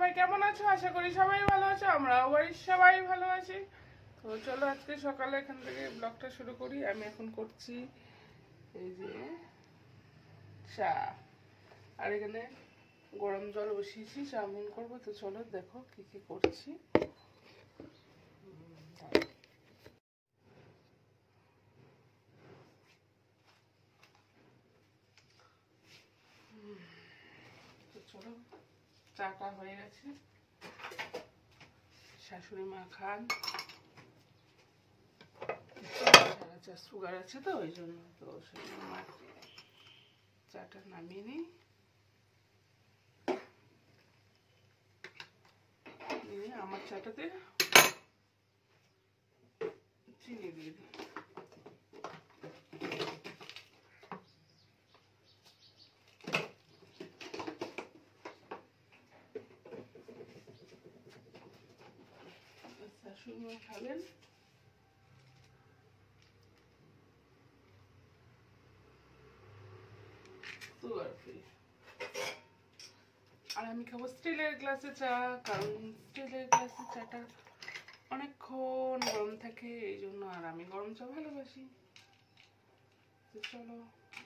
সবাই কেমন আছো? আশা করি সবাই ভালো আছো, আমরাও বাড়ির সবাই ভালো আছি। তো চলো আজকে সকালে এখান থেকে ব্লগটা শুরু করি। আমি এখন করছি এই যে চা, আর এখানে গরম জল বসিয়েছি, চাউমিন করবো। তো চলো দেখো কি কি করছি। তো চলো, চাটা হয়ে গেছে, শাশুড়ি মা খান, সুগার আছে তো ওই জন্য। তো শাশুড়ি মা চাটা নামিয়ে নিই, নিয়ে আমার চাটাতে চিনি দিয়ে দিই। শাশুড়ি মা খাবেন সুগার ফ্রি, আর আমি খাবো স্টিলের গ্লাসে চা, কারণ স্টিলের গ্লাসে চাটা অনেকক্ষণ গরম থাকে এই জন্য, আর আমি গরম চা ভালোবাসি। তো চলো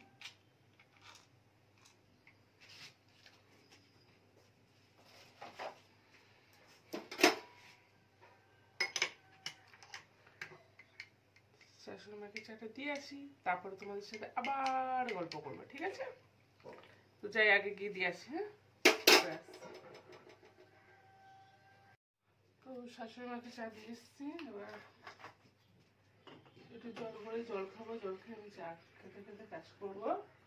শাশুড়ি মাকে চাটা দিয়ে আসি, তারপরে তোমাদের সাথে আবার গল্প করবো, ঠিক আছে? তো যাই, আগে গিয়ে দিয়ে আসি। হ্যাঁ, তো শাশুড়ি মাকে চা দিয়ে এসছি, এবার একটু জল করে জল খাবো, জল খেয়ে আমি চা খেতে খেতে কাজ করবো।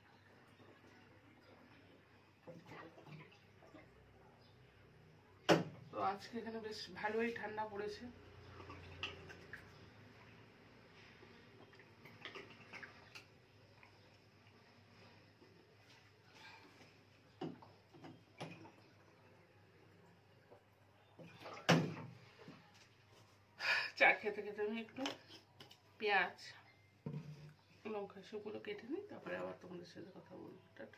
তো আজকে এখানে বেশ ভালোই ঠান্ডা পড়েছে। চা খেতে খেতে আমি একটু পেঁয়াজ লঙ্কা সবগুলো কেটে নিই, তারপরে আবার তোমাদের সাথে কথা বলবো।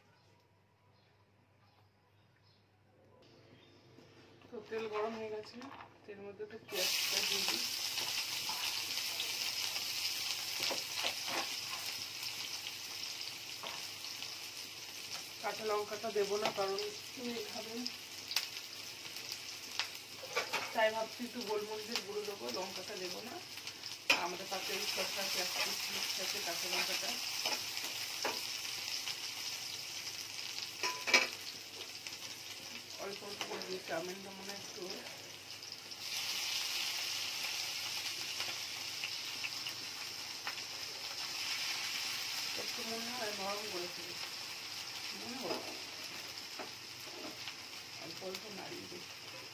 তো তেল গরম হয়ে গেছে, তেলের মধ্যে তো পেঁয়াজটা দিয়ে দিই। কাঁচা লঙ্কাটা দেবো না, কারণ তুমি খাবেন, তাই ভাবছি একটু গোলমরিচের গুঁড়ো দেবো, লঙ্কাটা দেবো না। আমাদের পাশে শসা সাথে কাঁচা লঙ্কাটা অল্প অল্প করে দিয়ে, চাউমিনটা মনে একটু একটু মনে হয় নরম করে ফেলেছি, মনে হয় অল্প অল্প নাড়িয়ে দিই।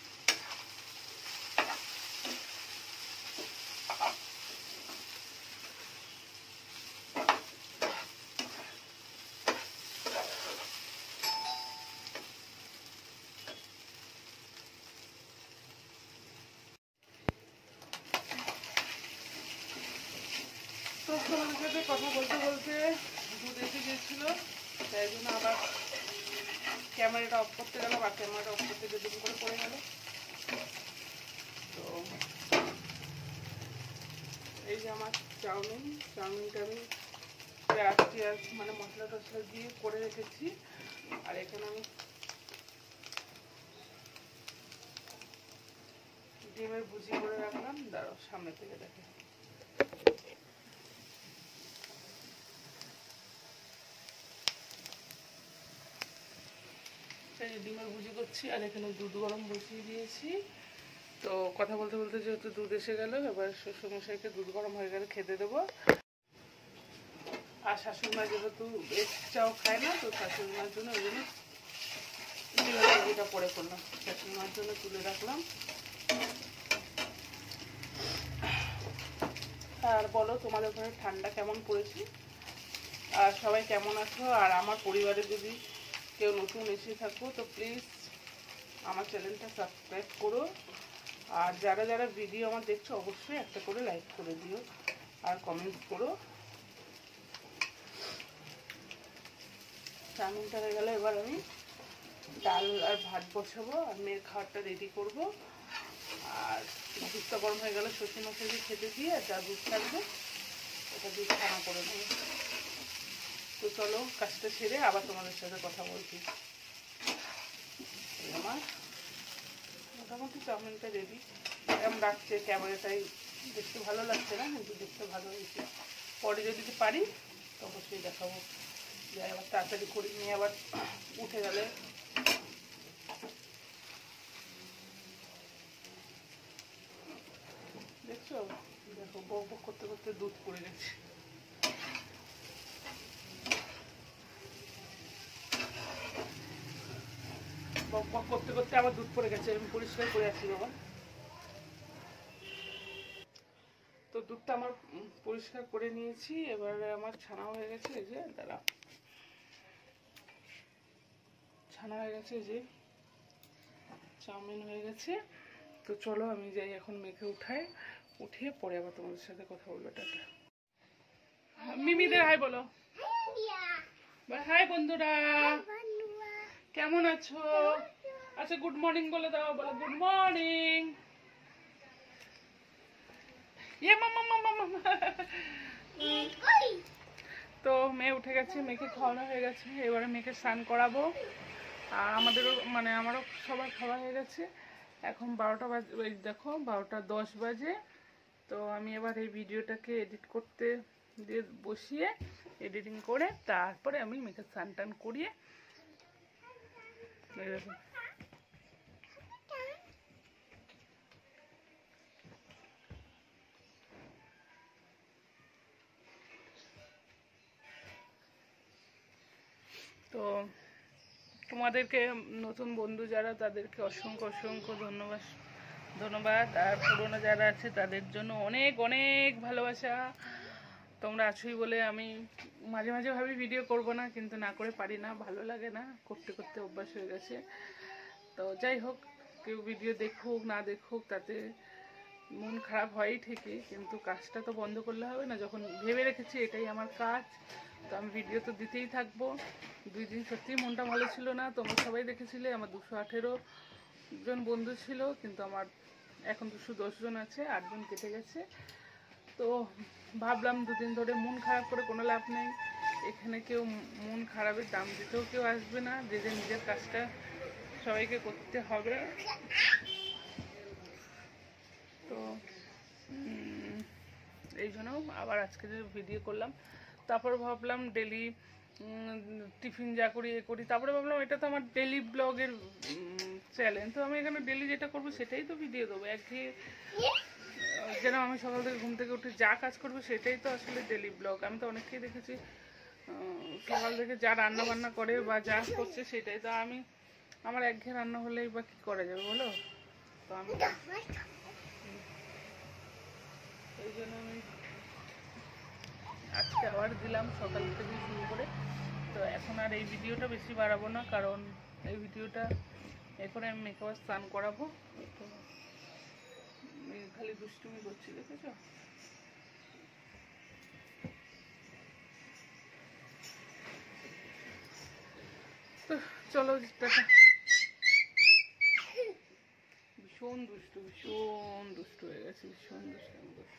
তো তোমাদের সাথে কথা বলতে বলতে দুধ এসে গিয়েছিল, তাই জন্য আবার ক্যামেরাটা অফ করতে গেলাম, আর ক্যামেরাটা অফ করতে গিয়ে দুটো করে পড়ে গেল। তো এই যে আমার চাউমিনটা আমি পেঁয়াজ মানে মশলা টসলা দিয়ে করে রেখেছি, আর এখানে আমি ডিমের ভুজি করে রাখলাম। দাঁড়াও, সামনে থেকে দেখে। ডিমের ভুজি করছি, আর এখানে দুধ গরম বসিয়ে দিয়েছি। তো কথা বলতে বলতে যেহেতু দুধ এসে গেল, এবার শ্বশুরমশাইকে দুধ গরম হয়ে গেলে খেতে দেবো। আর শাশুড়িমা যেহেতু চাও খায় না, তো শাশুড়িমার জন্য ওই জন্য ডিমের ভুজিটা করে করলাম, শাশুড়িমার জন্য তুলে রাখলাম। আর বলো, তোমাদের ঘরে ঠান্ডা কেমন পড়েছে, আর সবাই কেমন আছো? আর আমার পরিবারে যদি কেউ নতুন এসে থাকো, তো প্লিজ আমার চ্যানেলটা সাবস্ক্রাইব করো, আর যারা যারা ভিডিও আমার দেখছো অবশ্যই একটা করে লাইক করে দিও আর কমেন্ট করো। চাউমিনটা হয়ে গেলে এবার আমি ডাল আর ভাত বসাবো, আর মেয়ের খাবারটা রেডি করব। আর দুধটা গরম হয়ে গেলে শ্বশুর মশাইকে খেতে দিয়ে যা দুধ থাকবে ওটা দুধ ছানা করে নেবো। তো চলো কাজটা সেরে আবার তোমাদের সাথে কথা বলছি। আমার মোটামুটি চাউমিনটা রেডি। এরকম রাখছে ক্যামেরাটাই দেখতে ভালো লাগছে না, কিন্তু দেখতে ভালো হয়েছে। পরে যদি পারি তো অবশ্যই দেখাবো। যে আবার তাড়াতাড়ি করে নিয়ে আবার উঠে গেলে দেখছো, দেখো বক বক করতে করতে দুধ পড়ে গেছে। বক বক করতে করতে আবার দুধ পড়ে গেছে। আমি পরিষ্কার করে আসি বাবা। তো দুধটা আমার পরিষ্কার করে নিয়েছি। এবারে আমার ছানা হয়ে গেছে, এই যে দাঁড়া, ছানা হয়ে গেছে, এই যে চাউমিন হয়ে গেছে। তো চলো আমি যাই এখন মেখে উঠাই, উঠিয়ে পরে আবার তোমাদের সাথে কথা বলবো। টাটা। মিমিদের হাই বলো। হাই বন্ধুরা, কেমন আছো? আচ্ছা গুড মর্নিং বলে দাও, বলো গুড মর্নিং। তো মেয়ে উঠে গেছে, মেয়েকে খাওয়ানো হয়ে গেছে। এবারে মেয়েকে স্নান করাবো। আর আমাদেরও মানে আমারও সবার খাওয়া হয়ে গেছে। এখন 12টা বাজে, ওই দেখো 12:10 বাজে। তো আমি এবার এই ভিডিওটাকে এডিট করতে দিয়ে বসিয়ে এডিটিং করে তারপরে আমি মেয়েকে স্নান টান করিয়ে তো তোমাদেরকে নতুন বন্ধু যারা তাদেরকে অসংখ্য অসংখ্য ধন্যবাদ। আর পুরনো যারা আছে তাদের জন্য অনেক অনেক ভালোবাসা। তোমরা আছোই বলে আমি মাঝে মাঝে ভাবি ভিডিও করব না, কিন্তু না করে পারি না, ভালো লাগে না, করতে করতে অভ্যাস হয়ে গেছে। তো যাই হোক, কেউ ভিডিও দেখুক না দেখুক তাতে মন খারাপ হয়ই ঠিকই, কিন্তু কাজটা তো বন্ধ করলে হবে না। যখন ভেবে রেখেছি এটাই আমার কাজ, তো আমি ভিডিও তো দিতেই থাকবো। 2 দিন সত্যিই মনটা ভালো ছিল না, তোমরা সবাই দেখেছিলে। আমার 218 জন বন্ধু ছিল, কিন্তু আমার এখন 210 জন আছে, 8 জন কেটে গেছে। তো ভাবলাম 2 দিন ধরে মন খারাপ করে কোনো লাভ নেই। এখানে কেউ মন খারাপের দাম দিতেও কেউ আসবে না, যে যে নিজের কাজটা সবাইকে করতে হবে। তো এই জন্য আবার আজকে ভিডিও করলাম। তারপর ভাবলাম ডেলি টিফিন যা করি এ করি, তারপরে ভাবলাম এটা তো আমার ডেলি ব্লগের চ্যালেঞ্জ, তো আমি এখানে ডেলি যেটা করবো সেটাই তো ভিডিও দেবো। একঘেয়ে যেন আমি সকাল থেকে ঘুম থেকে উঠে যা কাজ করবো সেটাই তো আসলে ডেলি ব্লগ। আমি তো অনেককেই দেখেছি সকাল থেকে যা রান্না বান্না করে বা যা করছে সেটাই। তো আমি আমার একঘেয়ে রান্না হলেই বা কী করা যাবে বলো। তো আমি এই জন্য আমি আজকে আবার দিলাম সকাল থেকে শুরু করে। তো এখন আর এই ভিডিওটা বেশি বাড়াবো না, কারণ এই ভিডিওটা এরপরে আমি মেকআপ স্নান করাবো। তো খালি দুষ্টুমি করছি, দেখেছ? তো চলো টাটা। ভীষণ দুষ্টু হয়ে গেছে, ভীষণ দুষ্টুমি করছে।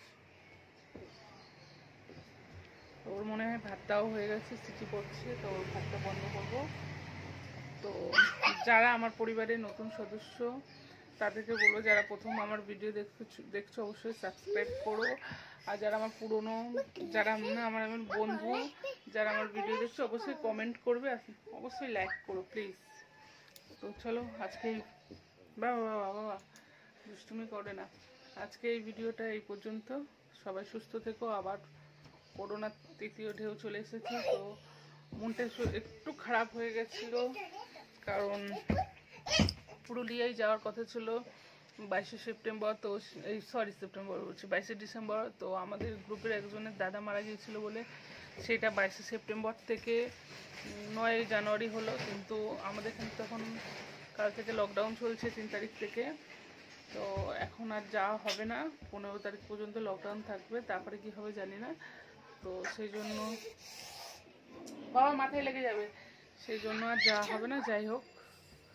ওর মনে হয় ভাতটাও হয়ে গেছে, সিটি পড়ছে, তো ওর ভাতটা বন্ধ করবো। তো যারা আমার পরিবারের নতুন সদস্য তাদেরকে বলবো, যারা প্রথম আমার ভিডিও দেখছো অবশ্যই সাবস্ক্রাইব করো। আর যারা আমার পুরনো, যারা আমার বন্ধু, যারা আমার ভিডিও দেখছো অবশ্যই কমেন্ট করবে, অবশ্যই লাইক করো প্লিজ। তো চলো আজকে বাবা বাবা দুষ্টুমি করে না, আজকে এই ভিডিওটা এই পর্যন্ত। সবাই সুস্থ থেকো। আবার করোনার 3য় ঢেউ চলে এসেছে, তো মনটা একটু খারাপ হয়ে গেছিলো, কারণ পুরুলিয়ায় যাওয়ার কথা ছিল 22শে সেপ্টেম্বর। তো এই সেপ্টেম্বর বলছি 22শে ডিসেম্বর। তো আমাদের গ্রুপের একজনের দাদা মারা গিয়েছিল বলে সেটা 22শে সেপ্টেম্বর থেকে 9 জানুয়ারি হলো। কিন্তু আমাদের এখানে তখন কাল থেকে লকডাউন চলছে 3 তারিখ থেকে। তো এখন আর যাওয়া হবে না, 15 তারিখ পর্যন্ত লকডাউন থাকবে, তারপরে কি হবে জানি না। তো সেই জন্য বাবা মাথায় লেগে যাবে, সেই জন্য আর যাওয়া হবে না। যাই হোক,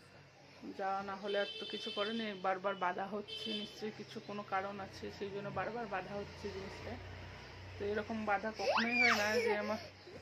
যাওয়া না হলে আর তো কিছু করে নেই, বারবার বাধা হচ্ছে, নিশ্চয়ই কিছু কোনো কারণ আছে, সেই জন্য বারবার বাধা হচ্ছে জিনিসটা। তো এরকম বাধা কখনোই হয় না যে আমার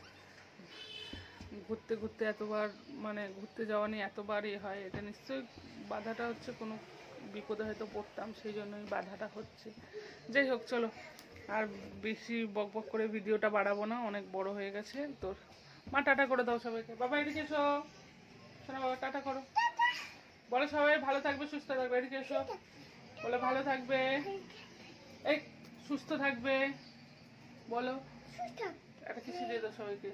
ঘুরতে ঘুরতে এতবার, মানে ঘুরতে যাওয়া নিয়ে এতবার হয়। এটা নিশ্চয়ই বাধাটা হচ্ছে কোনো বিপদে হয়তো পড়তাম, সেই জন্যই বাধাটা হচ্ছে। যাই হোক, চলো আর বেশি বক বক করে ভিডিওটা বাড়াবো না, অনেক বড় হয়ে গেছে। তোর মা টাটা করে দাও সবাইকে। বাবা এদিকে এসো, শোনো বাবা, টাটা করো, বলো সবাই ভালো থাকবে সুস্থ থাকবে। এদিকে এসো, বলো ভালো থাকবে, এই সুস্থ থাকবে, বলো একটা কিছু দিয়ে দাও সবাইকে।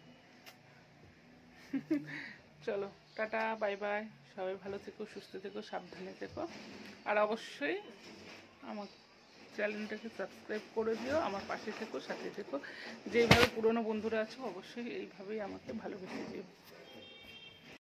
চলো টাটা, বাই বাই, সবাই ভালো থেকো, সুস্থ থেকো, সাবধানে থেকো। আর অবশ্যই আমার চ্যানেলটাকে সাবস্ক্রাইব করে দিও, আমার পাশে থেকো, সাথে থেকো। যেইভাবে পুরনো বন্ধুরা আছো অবশ্যই এইভাবেই আমাকে ভালোবেসে দিও।